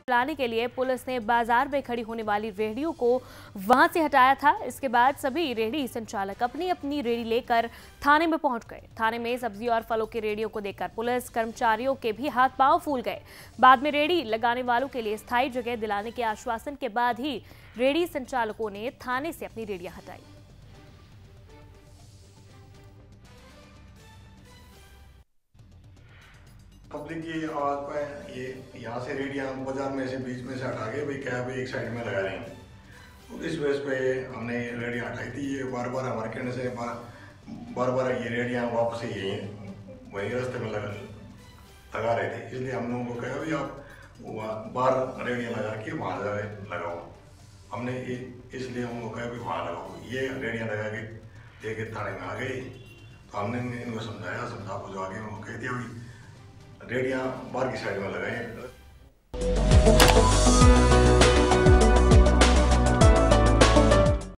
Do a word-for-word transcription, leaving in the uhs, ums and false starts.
लाने के लिए पुलिस ने बाजार में खड़ी होने वाली रेहड़ियों को वहां से हटाया था। इसके बाद सभी रेहड़ी संचालक अपनी अपनी रेहड़ी लेकर थाने में पहुंच गए। थाने में सब्जी और फलों की रेहड़ियों को देखकर पुलिस कर्मचारियों के भी हाथ पांव फूल गए। बाद में रेहड़ी लगाने वालों के लिए स्थायी जगह दिलाने के आश्वासन के बाद ही रेहड़ी संचालकों ने थाने से अपनी रेहड़ियां हटाई। पब्लिक की आवाज पर ये यहाँ से रेडियाँ बाजार में से बीच में से हटा के भाई क्या भाई एक साइड में लगा रहे हैं, तो इस बेस पे हमने रेडियाँ हटाई थी। ये बार बार हमारे कहने से बार बार बार ये रेडियाँ वापस ही वही रास्ते में लगा लगा रहे थे, इसलिए हम लोगों को कहा भाई आप बाहर रेडियाँ लगा के वहाँ लगाओ। हमने इसलिए उनको कहा भाई वहाँ लगाओ। ये रेडियाँ लगा के लेके थाने में आ गए, तो हमने इनको समझाया, समझा बुझा के उनको कह दिया भाई रेडियाँ बाहर की साइड में लगाएं।